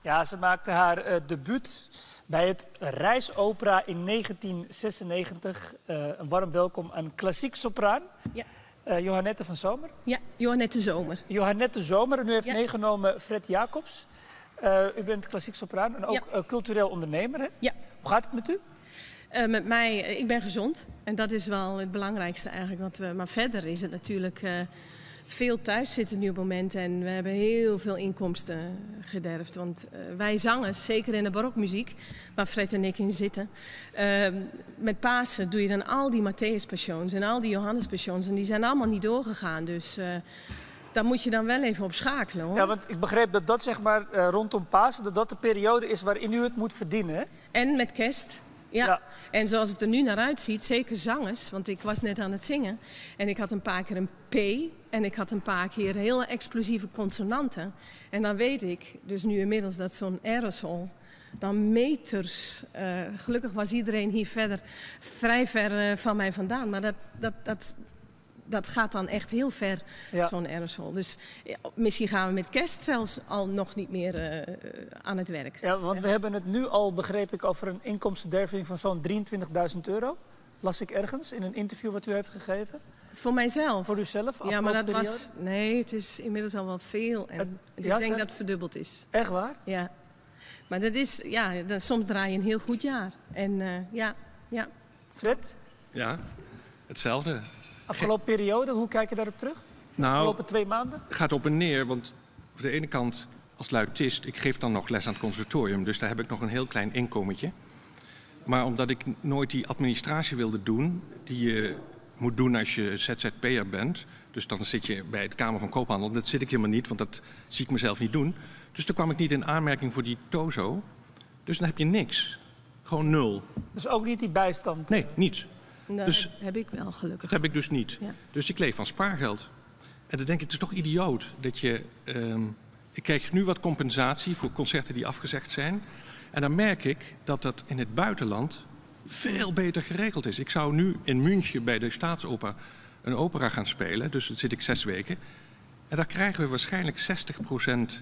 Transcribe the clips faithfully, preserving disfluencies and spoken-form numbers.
Ja, ze maakte haar uh, debuut bij het Rijksopera in negentien zesennegentig. Uh, een warm welkom aan klassiek sopraan. Ja. Uh, Johannette van Zomer. Ja, Johannette Zomer. Johannette Zomer. En u heeft ja. meegenomen Fred Jacobs. Uh, u bent klassiek sopraan en ook ja. uh, cultureel ondernemer. Hè? Ja. Hoe gaat het met u? Uh, met mij, uh, ik ben gezond. En dat is wel het belangrijkste eigenlijk. Want, uh, maar verder is het natuurlijk uh, veel thuis zitten nu op het moment. En we hebben heel veel inkomsten gederfd. Want uh, wij zangers, zeker in de barokmuziek, waar Fred en ik in zitten. Uh, met Pasen doe je dan al die Matthäus Passions en al die Johannes Passions. En die zijn allemaal niet doorgegaan. Dus... Uh, Daar moet je dan wel even op schakelen, hoor. Ja, want ik begreep dat dat zeg maar uh, rondom Pasen, dat dat de periode is waarin u het moet verdienen, hè? En met kerst. Ja. ja. En zoals het er nu naar uitziet, zeker zangers, want ik was net aan het zingen. En ik had een paar keer een P en ik had een paar keer heel explosieve consonanten. En dan weet ik dus nu inmiddels dat zo'n aerosol dan meters... Uh, gelukkig was iedereen hier verder vrij ver uh, van mij vandaan, maar dat... dat, dat Dat gaat dan echt heel ver, ja. zo'n aerosol. Dus ja, misschien gaan we met kerst zelfs al nog niet meer uh, aan het werk. Ja, want we hebben het nu al, begreep ik, over een inkomstenderving van zo'n drieëntwintigduizend euro. Las ik ergens in een interview wat u heeft gegeven. Voor mijzelf? Voor uzelf? Ja, maar dat periode? was... Nee, het is inmiddels al wel veel. En het, het ja, ik denk dat het verdubbeld is. Echt waar? Ja. Maar dat is... Ja, dat, soms draai je een heel goed jaar. En uh, ja, ja. Fred? Ja, hetzelfde. Afgelopen periode, hoe kijk je daarop terug? Nou, afgelopen twee maanden? Het gaat op en neer, want voor de ene kant als luitist, ik geef dan nog les aan het conservatorium, dus daar heb ik nog een heel klein inkomentje. Maar omdat ik nooit die administratie wilde doen, die je moet doen als je Z Z P'er bent, dus dan zit je bij het Kamer van Koophandel, dat zit ik helemaal niet, want dat zie ik mezelf niet doen. Dus toen kwam ik niet in aanmerking voor die tozo, dus dan heb je niks. Gewoon nul. Dus ook niet die bijstand? Nee, niets. Dat dus, heb ik wel, gelukkig. Dat heb ik dus niet. Ja. Dus ik leef van spaargeld. En dan denk ik, het is toch idioot dat je... Um, ik krijg nu wat compensatie voor concerten die afgezegd zijn. En dan merk ik dat dat in het buitenland veel beter geregeld is. Ik zou nu in München bij de Staatsoper een opera gaan spelen. Dus dan zit ik zes weken. En daar krijgen we waarschijnlijk zestig procent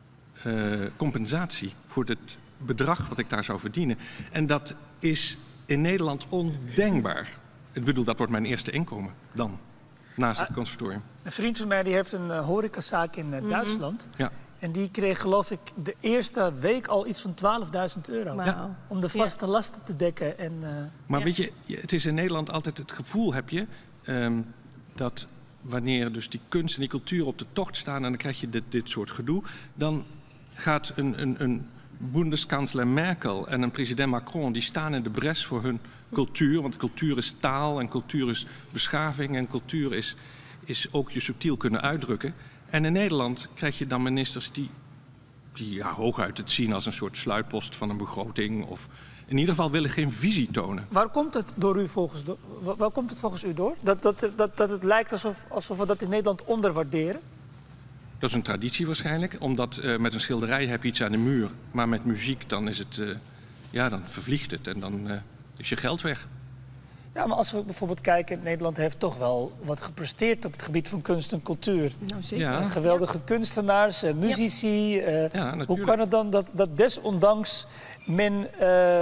uh, compensatie voor het bedrag wat ik daar zou verdienen. En dat is... in Nederland ondenkbaar. Ik bedoel, dat wordt mijn eerste inkomen dan, naast het conservatorium. Een vriend van mij die heeft een uh, horecazaak in uh, mm-hmm. Duitsland. Ja. En die kreeg, geloof ik, de eerste week al iets van twaalfduizend euro. Wow. Ja. Om de vaste ja. lasten te dekken. En, uh... Maar ja. weet je, het is in Nederland altijd het gevoel, heb je, um, dat wanneer dus die kunst en die cultuur op de tocht staan en dan krijg je dit, dit soort gedoe, dan gaat een... een, een Bundeskanzler Merkel en een president Macron, die staan in de bres voor hun cultuur. Want cultuur is taal en cultuur is beschaving en cultuur is, is ook je subtiel kunnen uitdrukken. En in Nederland krijg je dan ministers die, die ja, hooguit het zien als een soort sluitpost van een begroting. Of in ieder geval willen geen visie tonen. Waar komt het door u volgens, waar komt het volgens u door? Dat, dat, dat, dat het lijkt alsof, alsof we dat in Nederland onderwaarderen? Dat is een traditie waarschijnlijk, omdat uh, met een schilderij heb je iets aan de muur. Maar met muziek dan is het, uh, ja, dan vervliegt het en dan uh, is je geld weg. Ja, maar als we bijvoorbeeld kijken, Nederland heeft toch wel wat gepresteerd op het gebied van kunst en cultuur. Nou, zeker. Ja. Uh, geweldige ja. kunstenaars, uh, muzici. Uh, ja, hoe kan het dan dat, dat desondanks men uh,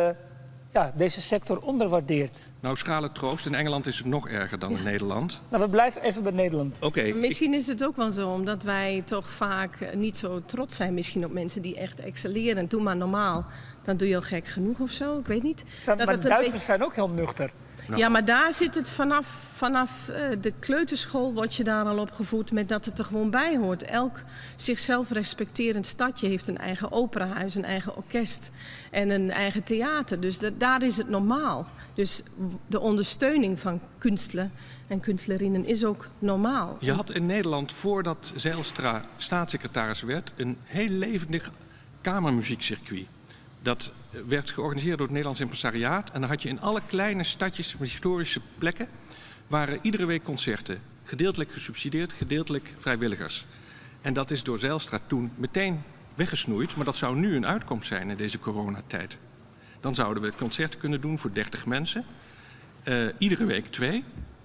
ja, deze sector onderwaardeert? Nou, schrale troost. In Engeland is het nog erger dan ja. in Nederland. Nou, we blijven even bij Nederland. Okay, misschien ik... is het ook wel zo, omdat wij toch vaak niet zo trots zijn misschien op mensen die echt excelleren. Doe maar normaal, dan doe je al gek genoeg of zo, ik weet niet. Zijn, dat maar het Duitsers beetje... zijn ook heel nuchter. Nou. Ja, maar daar zit het vanaf, vanaf uh, de kleuterschool word je daar al opgevoed met dat het er gewoon bij hoort. Elk zichzelf respecterend stadje heeft een eigen operahuis, een eigen orkest en een eigen theater. Dus de, daar is het normaal. Dus de ondersteuning van kunstler en kunstlerinnen is ook normaal. Je had in Nederland, voordat Zijlstra staatssecretaris werd, een heel levendig kamermuziekcircuit. Dat werd georganiseerd door het Nederlands Impresariaat. En dan had je in alle kleine stadjes met historische plekken waren iedere week concerten. Gedeeltelijk gesubsidieerd, gedeeltelijk vrijwilligers. En dat is door Zijlstra toen meteen weggesnoeid. Maar dat zou nu een uitkomst zijn in deze coronatijd. Dan zouden we concerten kunnen doen voor dertig mensen. Uh, iedere week twee.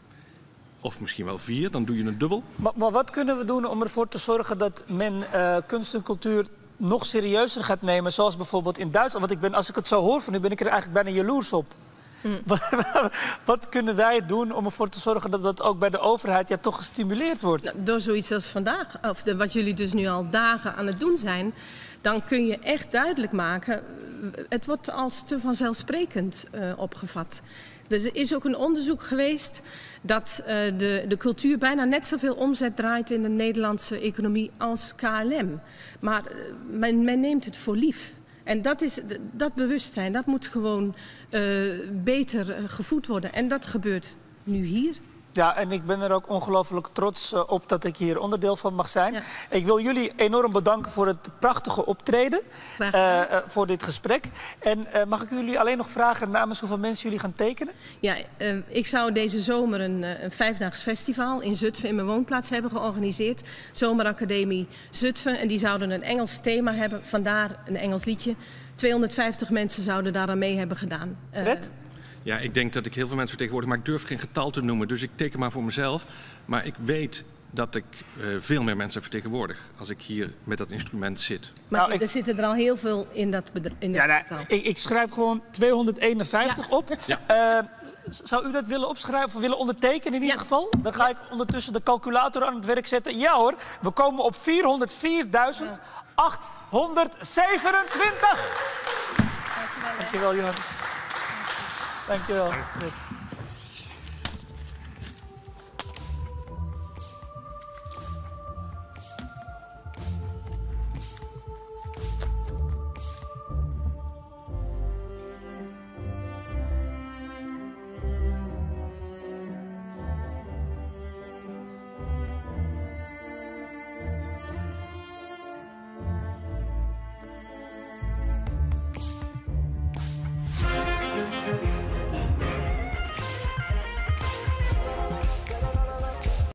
Of misschien wel vier, dan doe je een dubbel. Maar, maar wat kunnen we doen om ervoor te zorgen dat men uh, kunst en cultuur nog serieuzer gaat nemen, zoals bijvoorbeeld in Duitsland. Want ik ben, als ik het zo hoor van u, ben ik er eigenlijk bijna jaloers op. Mm. Wat, wat kunnen wij doen om ervoor te zorgen dat dat ook bij de overheid ja, toch gestimuleerd wordt? Nou, door zoiets als vandaag, of de, wat jullie dus nu al dagen aan het doen zijn, dan kun je echt duidelijk maken, het wordt als te vanzelfsprekend uh, opgevat. Dus er is ook een onderzoek geweest dat uh, de, de cultuur bijna net zoveel omzet draait in de Nederlandse economie als K L M. Maar uh, men, men neemt het voor lief. En dat, is, dat bewustzijn, dat moet gewoon uh, beter uh, gevoed worden. En dat gebeurt nu hier. Ja, en ik ben er ook ongelooflijk trots uh, op dat ik hier onderdeel van mag zijn. Ja. Ik wil jullie enorm bedanken voor het prachtige optreden, uh, uh, voor dit gesprek. En uh, mag ik jullie alleen nog vragen namens hoeveel mensen jullie gaan tekenen? Ja, uh, ik zou deze zomer een, een vijfdaags festival in Zutphen in mijn woonplaats hebben georganiseerd. Zomeracademie Zutphen. En die zouden een Engels thema hebben, vandaar een Engels liedje. tweehonderdvijftig mensen zouden daaraan mee hebben gedaan. Uh, Fred? Ja, ik denk dat ik heel veel mensen vertegenwoordig, maar ik durf geen getal te noemen. Dus ik teken maar voor mezelf. Maar ik weet dat ik uh, veel meer mensen vertegenwoordig als ik hier met dat instrument zit. Maar nou, er ik... zitten er al heel veel in dat, in dat ja, getal. Nou, ik, ik schrijf gewoon tweehonderdeenenvijftig ja. op. Ja. Uh, zou u dat willen opschrijven of willen ondertekenen in ieder ja. geval? Dan ga ja. ik ondertussen de calculator aan het werk zetten. Ja hoor, we komen op vierhonderdvierduizend achthonderdzevenentwintig. Dankjewel, Dankjewel Johan. Dankjewel.